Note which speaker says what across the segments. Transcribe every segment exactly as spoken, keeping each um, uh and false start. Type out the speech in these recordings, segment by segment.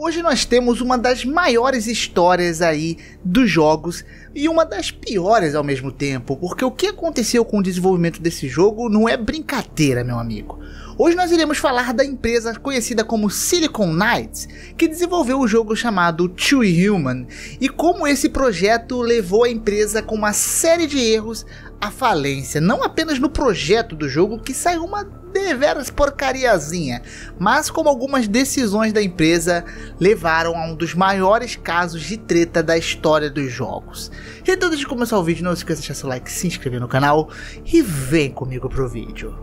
Speaker 1: Hoje nós temos uma das maiores histórias aí dos jogos e uma das piores ao mesmo tempo, porque o que aconteceu com o desenvolvimento desse jogo não é brincadeira, meu amigo. Hoje nós iremos falar da empresa conhecida como Silicon Knights, que desenvolveu o jogo chamado To Human, e como esse projeto levou a empresa com uma série de erros à falência, não apenas no projeto do jogo, que saiu uma deveras porcariazinha, mas como algumas decisões da empresa levaram a um dos maiores casos de treta da história dos jogos. Então, antes de começar o vídeo, não se esqueça de deixar seu like, se inscrever no canal e vem comigo pro vídeo.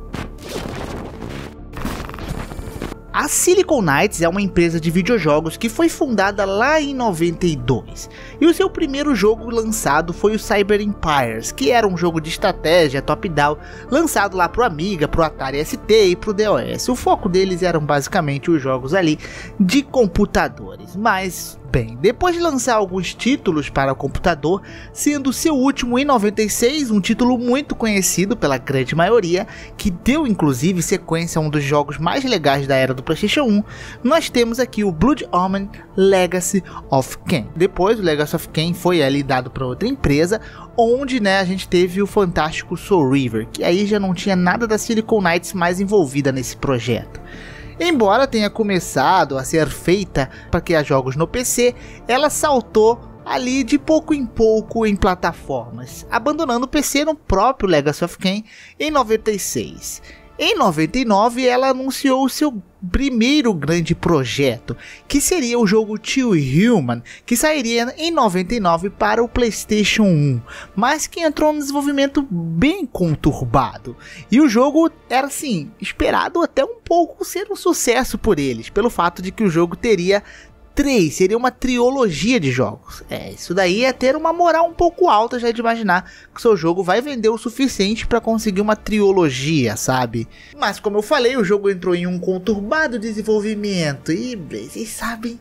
Speaker 1: A Silicon Knights é uma empresa de videojogos que foi fundada lá em noventa e dois, e o seu primeiro jogo lançado foi o Cyber Empires, que era um jogo de estratégia top-down, lançado lá pro Amiga, pro Atari S T e pro DOS. O foco deles eram basicamente os jogos ali de computadores, mas... bem, depois de lançar alguns títulos para o computador, sendo seu último em noventa e seis, um título muito conhecido pela grande maioria, que deu inclusive sequência a um dos jogos mais legais da era do PlayStation um, nós temos aqui o Blood Omen Legacy of Kain. Depois o Legacy of Kain foi ali dado para outra empresa, onde né, a gente teve o fantástico Soul River, que aí já não tinha nada da Silicon Knights mais envolvida nesse projeto. Embora tenha começado a ser feita para criar jogos no P C, ela saltou ali de pouco em pouco em plataformas, abandonando o P C no próprio Legacy of Kain em noventa e seis. Em noventa e nove ela anunciou o seu primeiro grande projeto, que seria o jogo To Human, que sairia em noventa e nove para o PlayStation um, mas que entrou num desenvolvimento bem conturbado. E o jogo era assim, esperado até um pouco ser um sucesso por eles, pelo fato de que o jogo teria três, seria uma trilogia de jogos. É, isso daí é ter uma moral um pouco alta já de imaginar que o seu jogo vai vender o suficiente para conseguir uma trilogia, sabe? Mas como eu falei, o jogo entrou em um conturbado desenvolvimento e vocês sabem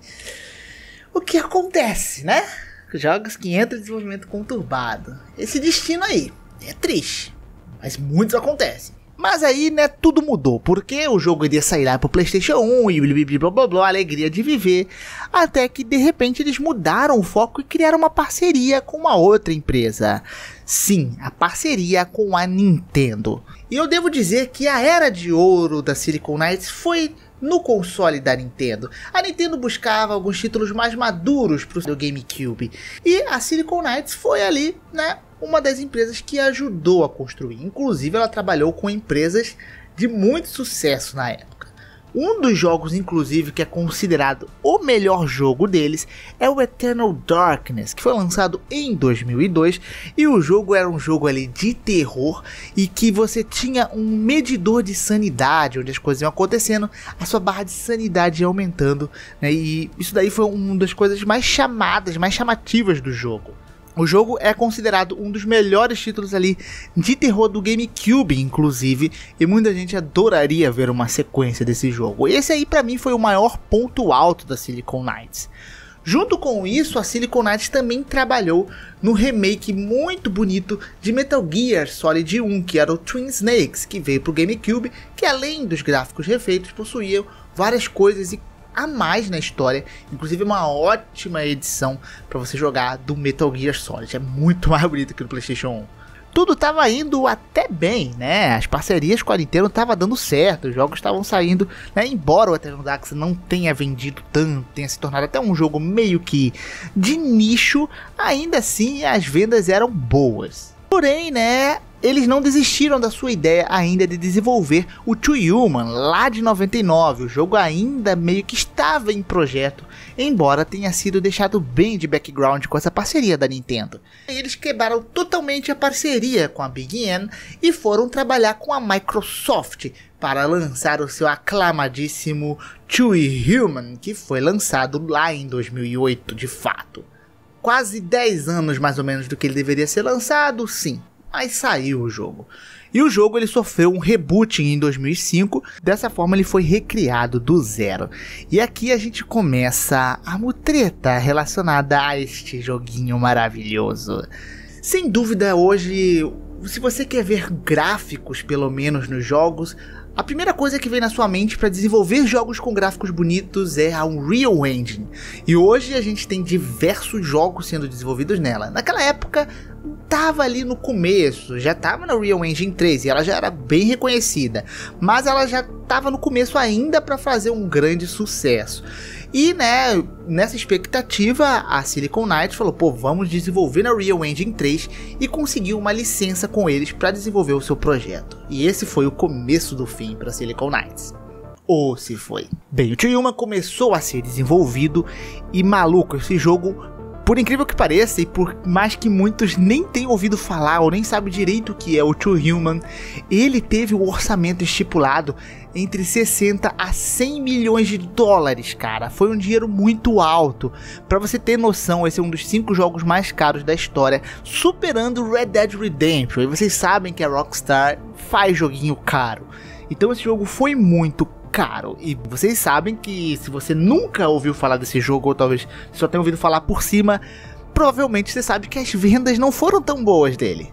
Speaker 1: o que acontece, né? Jogos que entram em desenvolvimento conturbado. Esse destino aí é triste, mas muitos acontecem. Mas aí, né, tudo mudou, porque o jogo iria sair lá pro PlayStation um e blá blá blá, alegria de viver, até que de repente eles mudaram o foco e criaram uma parceria com uma outra empresa. Sim, a parceria com a Nintendo. E eu devo dizer que a era de ouro da Silicon Knights foi no console da Nintendo. A Nintendo buscava alguns títulos mais maduros pro seu GameCube, e a Silicon Knights foi ali, né, uma das empresas que ajudou a construir. Inclusive ela trabalhou com empresas de muito sucesso na época. Um dos jogos inclusive que é considerado o melhor jogo deles é o Eternal Darkness, que foi lançado em dois mil e dois, e o jogo era um jogo ali de terror e que você tinha um medidor de sanidade, onde as coisas iam acontecendo, a sua barra de sanidade ia aumentando, né? E isso daí foi uma das coisas mais chamadas, mais chamativas do jogo. O jogo é considerado um dos melhores títulos ali de terror do GameCube, inclusive, e muita gente adoraria ver uma sequência desse jogo. Esse aí pra mim foi o maior ponto alto da Silicon Knights. Junto com isso, a Silicon Knights também trabalhou no remake muito bonito de Metal Gear Solid um, que era o Twin Snakes, que veio pro GameCube, que além dos gráficos refeitos, possuía várias coisas e a mais na história, inclusive uma ótima edição para você jogar do Metal Gear Solid, é muito mais bonito que no PlayStation um. Tudo estava indo até bem, né? As parcerias com a Nintendo estavam dando certo, os jogos estavam saindo, né? Embora o Eternal Darkness não tenha vendido tanto, tenha se tornado até um jogo meio que de nicho, ainda assim as vendas eram boas. Porém, né, eles não desistiram da sua ideia ainda de desenvolver o To Human lá de noventa e nove, o jogo ainda meio que estava em projeto, embora tenha sido deixado bem de background com essa parceria da Nintendo. Eles quebraram totalmente a parceria com a Big N e foram trabalhar com a Microsoft para lançar o seu aclamadíssimo To Human, que foi lançado lá em dois mil e oito de fato. Quase dez anos mais ou menos do que ele deveria ser lançado, sim, mas saiu o jogo. E o jogo ele sofreu um reboot em dois mil e cinco, dessa forma ele foi recriado do zero. E aqui a gente começa a mutreta relacionada a este joguinho maravilhoso. Sem dúvida hoje, se você quer ver gráficos pelo menos nos jogos, A primeira coisa que vem na sua mente para desenvolver jogos com gráficos bonitos é a Unreal Engine. E hoje a gente tem diversos jogos sendo desenvolvidos nela. Naquela época tava ali no começo, já tava na Unreal Engine três e ela já era bem reconhecida, mas ela já tava no começo ainda para fazer um grande sucesso. E né, nessa expectativa, a Silicon Knights falou, pô, vamos desenvolver na Unreal Engine três e conseguiu uma licença com eles para desenvolver o seu projeto. E esse foi o começo do fim para Silicon Knights. Ou se foi. Bem, o Two Human começou a ser desenvolvido e maluco, esse jogo, por incrível que pareça, e por mais que muitos nem tenham ouvido falar ou nem sabem direito o que é o Two Human, ele teve o orçamento estipulado entre sessenta a cem milhões de dólares, cara. Foi um dinheiro muito alto. Pra você ter noção, esse é um dos cinco jogos mais caros da história, superando Red Dead Redemption. E vocês sabem que a Rockstar faz joguinho caro. Então esse jogo foi muito caro, e vocês sabem que se você nunca ouviu falar desse jogo, ou talvez só tenha ouvido falar por cima, provavelmente você sabe que as vendas não foram tão boas dele.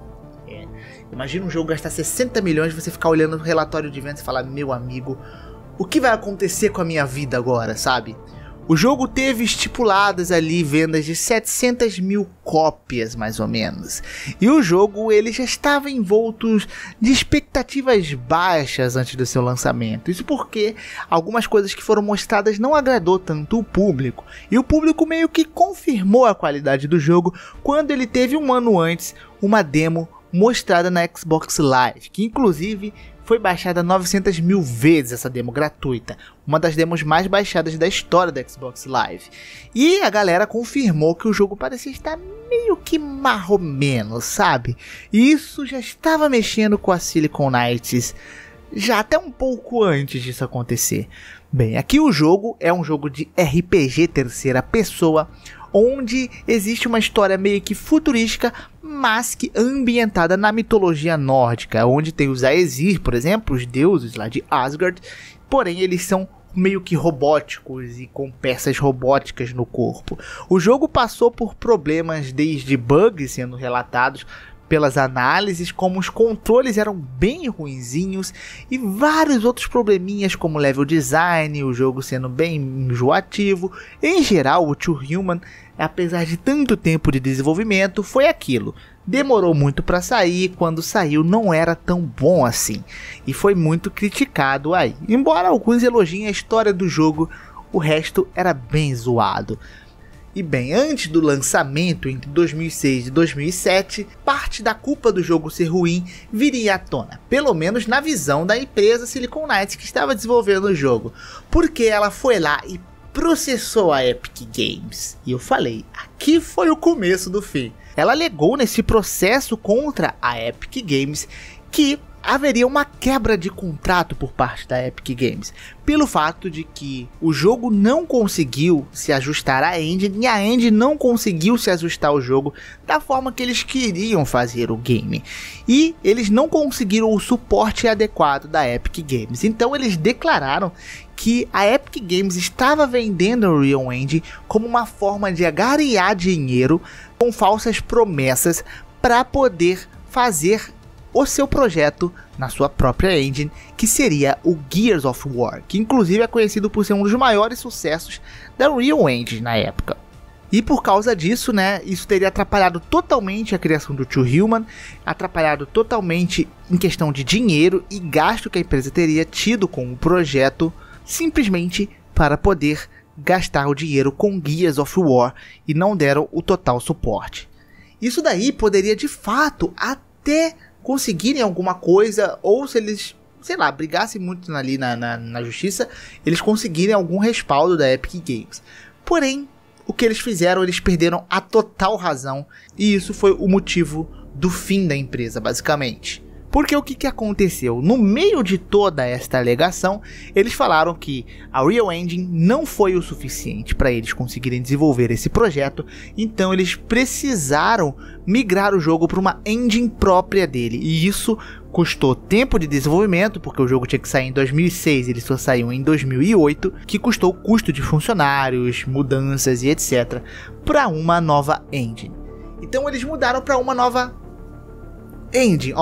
Speaker 1: É. Imagina um jogo gastar sessenta milhões, você ficar olhando o relatório de vendas e falar, meu amigo, o que vai acontecer com a minha vida agora, sabe? O jogo teve estipuladas ali vendas de setecentas mil cópias, mais ou menos. E o jogo ele já estava envolto de expectativas baixas antes do seu lançamento. Isso porque algumas coisas que foram mostradas não agradou tanto o público. E o público meio que confirmou a qualidade do jogo quando ele teve um ano antes uma demo mostrada na Xbox Live, que inclusive foi baixada novecentas mil vezes, essa demo gratuita, uma das demos mais baixadas da história da Xbox Live. E a galera confirmou que o jogo parecia estar meio que marromeno, sabe? E isso já estava mexendo com a Silicon Knights, já até um pouco antes disso acontecer. Bem, aqui o jogo é um jogo de R P G terceira pessoa, onde existe uma história meio que futurística, mas que ambientada na mitologia nórdica, onde tem os Aesir, por exemplo, os deuses lá de Asgard, porém eles são meio que robóticos e com peças robóticas no corpo. O jogo passou por problemas desde bugs sendo relatados pelas análises, como os controles eram bem ruinzinhos e vários outros probleminhas como level design, o jogo sendo bem enjoativo. Em geral, o Two Human, apesar de tanto tempo de desenvolvimento, foi aquilo. Demorou muito para sair, quando saiu não era tão bom assim e foi muito criticado aí. Embora alguns elogiem a história do jogo, o resto era bem zoado. E bem, antes do lançamento entre dois mil e seis e dois mil e sete, parte da culpa do jogo ser ruim viria à tona, pelo menos na visão da empresa Silicon Knights que estava desenvolvendo o jogo, porque ela foi lá e processou a Epic Games. E eu falei, aqui foi o começo do fim. Ela alegou nesse processo contra a Epic Games que haveria uma quebra de contrato por parte da Epic Games, pelo fato de que o jogo não conseguiu se ajustar à engine e a engine não conseguiu se ajustar ao jogo da forma que eles queriam fazer o game. E eles não conseguiram o suporte adequado da Epic Games, então eles declararam que a Epic Games estava vendendo a Unreal Engine como uma forma de agariar dinheiro com falsas promessas para poder fazer o seu projeto na sua própria engine, que seria o Gears of War, que inclusive é conhecido por ser um dos maiores sucessos da Unreal Engine na época. E por causa disso, né, isso teria atrapalhado totalmente a criação do Two Human, atrapalhado totalmente em questão de dinheiro e gasto que a empresa teria tido com o projeto, simplesmente para poder gastar o dinheiro com Gears of War, e não deram o total suporte. Isso daí poderia de fato até conseguirem alguma coisa, ou se eles, sei lá, brigassem muito ali na, na, na justiça, eles conseguirem algum respaldo da Epic Games. Porém, o que eles fizeram, eles perderam a total razão, e isso foi o motivo do fim da empresa, basicamente. Porque o que, que aconteceu? No meio de toda esta alegação, eles falaram que a Unreal Engine não foi o suficiente para eles conseguirem desenvolver esse projeto, então eles precisaram migrar o jogo para uma engine própria dele, e isso custou tempo de desenvolvimento, porque o jogo tinha que sair em dois mil e seis, ele só saiu em dois mil e oito, que custou custo de funcionários, mudanças e etcétera, para uma nova engine. Então eles mudaram para uma nova engine, ó.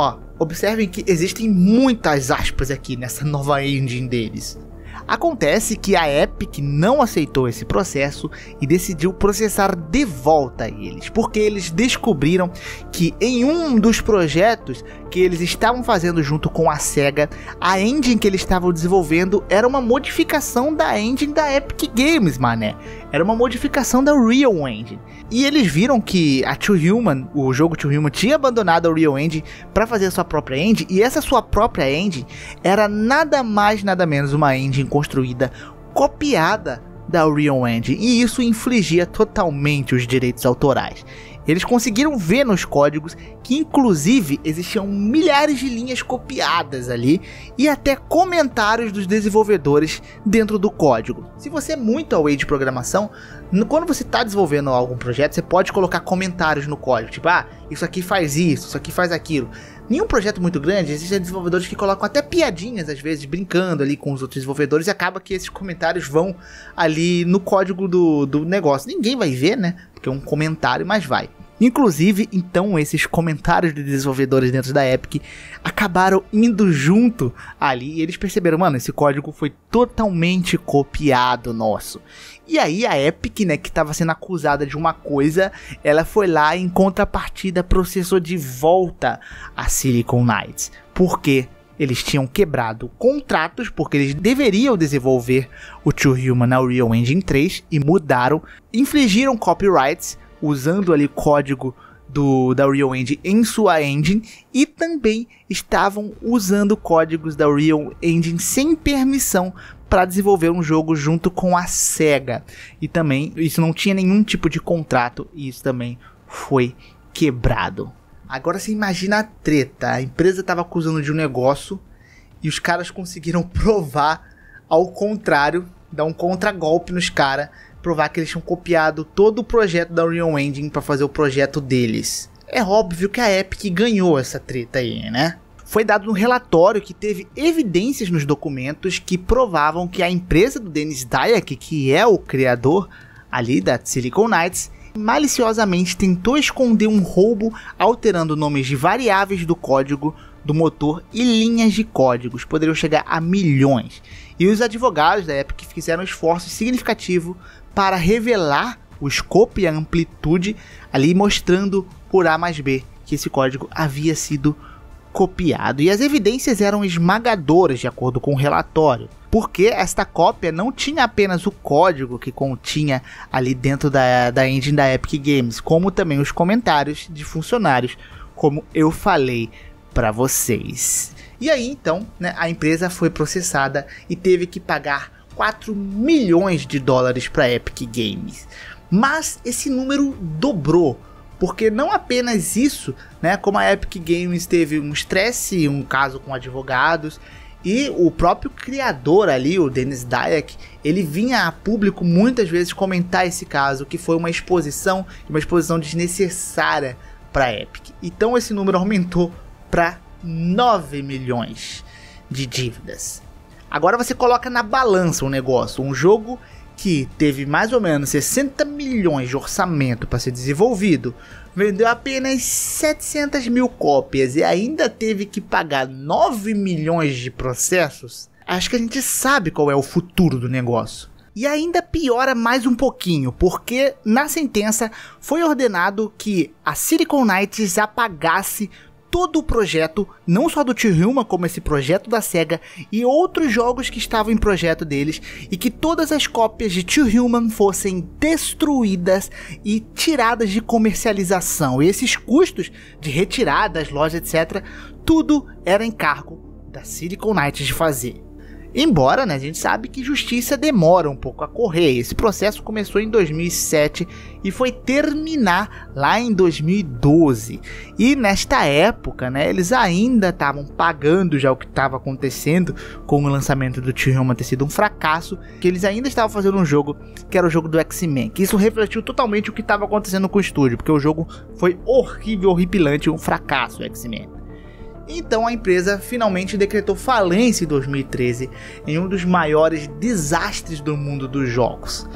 Speaker 1: Observem que existem muitas aspas aqui nessa nova engine deles. Acontece que a Epic não aceitou esse processo e decidiu processar de volta eles, porque eles descobriram que em um dos projetos que eles estavam fazendo junto com a SEGA, a engine que eles estavam desenvolvendo era uma modificação da engine da Epic Games, mané. Era uma modificação da Real Engine. E eles viram que a Two Human, o jogo Two Human, tinha abandonado a Real Engine para fazer a sua própria engine, e essa sua própria engine era nada mais nada menos uma engine construída, copiada da Real Engine, e isso infligia totalmente os direitos autorais. Eles conseguiram ver nos códigos que inclusive existiam milhares de linhas copiadas ali e até comentários dos desenvolvedores dentro do código. Se você é muito aware de programação, quando você está desenvolvendo algum projeto, você pode colocar comentários no código, tipo, ah, isso aqui faz isso, isso aqui faz aquilo. Em um projeto muito grande, existem desenvolvedores que colocam até piadinhas, às vezes, brincando ali com os outros desenvolvedores, e acaba que esses comentários vão ali no código do, do negócio. Ninguém vai ver, né? Porque é um comentário, mas vai. Inclusive, então, esses comentários de desenvolvedores dentro da Epic acabaram indo junto ali, e eles perceberam, mano, esse código foi totalmente copiado nosso. E aí a Epic, né, que estava sendo acusada de uma coisa, ela foi lá e em contrapartida processou de volta a Silicon Knights. Por quê? Eles tinham quebrado contratos, porque eles deveriam desenvolver o Two Human na Unreal Engine três e mudaram, infligiram copyrights, usando ali código do, da Unreal Engine em sua engine, e também estavam usando códigos da Unreal Engine sem permissão para desenvolver um jogo junto com a SEGA. E também isso não tinha nenhum tipo de contrato, e isso também foi quebrado. Agora você imagina a treta, a empresa estava acusando de um negócio e os caras conseguiram provar ao contrário, dar um contragolpe nos caras, provar que eles tinham copiado todo o projeto da Unreal Engine para fazer o projeto deles. É óbvio que a Epic ganhou essa treta aí, né? Foi dado um relatório que teve evidências nos documentos que provavam que a empresa do Denis Dyack, que é o criador ali da Silicon Knights, maliciosamente tentou esconder um roubo alterando nomes de variáveis do código do motor e linhas de códigos, poderiam chegar a milhões. E os advogados da Epic fizeram um esforço significativo para revelar o escopo e a amplitude ali, mostrando por A mais B que esse código havia sido copiado. E as evidências eram esmagadoras de acordo com o relatório, porque esta cópia não tinha apenas o código que continha ali dentro da, da engine da Epic Games, como também os comentários de funcionários, como eu falei para vocês. E aí então, né, a empresa foi processada e teve que pagar quatro milhões de dólares para a Epic Games. Mas esse número dobrou, porque não apenas isso, né, como a Epic Games teve um estresse, um caso com advogados, e o próprio criador ali, o Denis Dyack, ele vinha a público muitas vezes comentar esse caso, que foi uma exposição, uma exposição desnecessária para a Epic. Então esse número aumentou para nove milhões de dívidas. Agora você coloca na balança um negócio, um jogo que teve mais ou menos sessenta milhões de orçamento para ser desenvolvido, vendeu apenas setecentas mil cópias e ainda teve que pagar nove milhões de processos. Acho que a gente sabe qual é o futuro do negócio. E ainda piora mais um pouquinho, porque na sentença foi ordenado que a Silicon Knights apagasse todo o projeto, não só do Two Human, como esse projeto da SEGA e outros jogos que estavam em projeto deles, e que todas as cópias de Two Human fossem destruídas e tiradas de comercialização. E esses custos de retirada das lojas, etcétera, tudo era encargo da Silicon Knights de fazer. Embora, né, a gente sabe que justiça demora um pouco a correr. Esse processo começou em dois mil e sete e foi terminar lá em dois mil e doze. E nesta época, né, eles ainda estavam pagando já o que estava acontecendo com o lançamento do Two Human ter sido um fracasso, que eles ainda estavam fazendo um jogo que era o jogo do X-Men, que isso refletiu totalmente o que estava acontecendo com o estúdio, porque o jogo foi horrível, horripilante, um fracasso, o X-Men. Então a empresa finalmente decretou falência em dois mil e treze, em um dos maiores desastres do mundo dos jogos.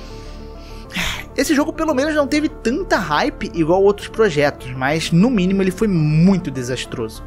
Speaker 1: Esse jogo pelo menos não teve tanta hype igual outros projetos, mas no mínimo ele foi muito desastroso.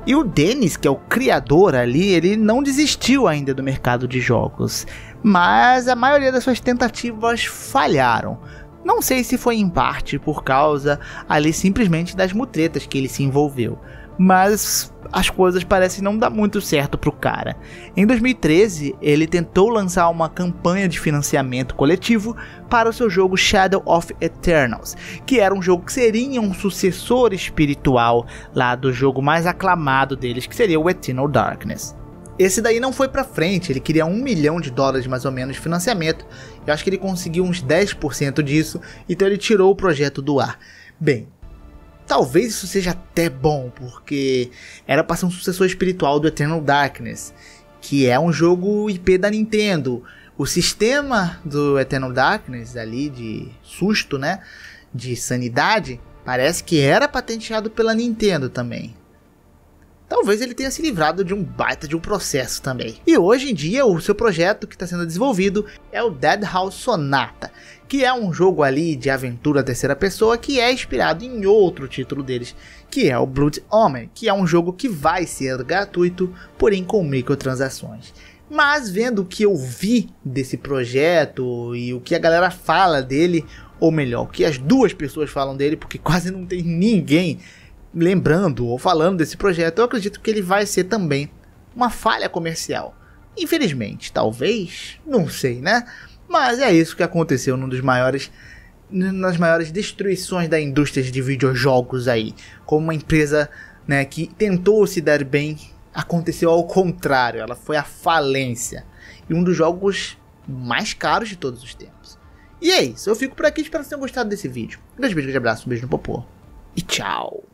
Speaker 1: E o Dennis, que é o criador ali, ele não desistiu ainda do mercado de jogos, mas a maioria das suas tentativas falharam. Não sei se foi em parte por causa ali simplesmente das mutretas que ele se envolveu, mas as coisas parecem não dar muito certo pro cara. Em dois mil e treze, ele tentou lançar uma campanha de financiamento coletivo para o seu jogo Shadow of Eternals, que era um jogo que seria um sucessor espiritual lá do jogo mais aclamado deles, que seria o Eternal Darkness. Esse daí não foi pra frente, ele queria um milhão de dólares mais ou menos de financiamento. Eu acho que ele conseguiu uns dez por cento disso, então ele tirou o projeto do ar. Bem, talvez isso seja até bom, porque era para ser um sucessor espiritual do Eternal Darkness, que é um jogo I P da Nintendo. O sistema do Eternal Darkness ali de susto, né, de sanidade, parece que era patenteado pela Nintendo também. Talvez ele tenha se livrado de um baita de um processo também. E hoje em dia o seu projeto que está sendo desenvolvido é o Dead House Sonata, que é um jogo ali de aventura terceira pessoa que é inspirado em outro título deles, que é o Blood Omen, que é um jogo que vai ser gratuito, porém com microtransações. Mas vendo o que eu vi desse projeto e o que a galera fala dele, ou melhor, o que as duas pessoas falam dele, porque quase não tem ninguém lembrando ou falando desse projeto, eu acredito que ele vai ser também uma falha comercial. Infelizmente, talvez, não sei, né? Mas é isso que aconteceu num dos maiores, nas maiores destruições da indústria de videojogos aí. Como uma empresa, né, que tentou se dar bem, aconteceu ao contrário, ela foi à falência. E um dos jogos mais caros de todos os tempos. E é isso, eu fico por aqui, espero que vocês tenham gostado desse vídeo. Um grande beijo, um grande abraço, um beijo no popô e tchau!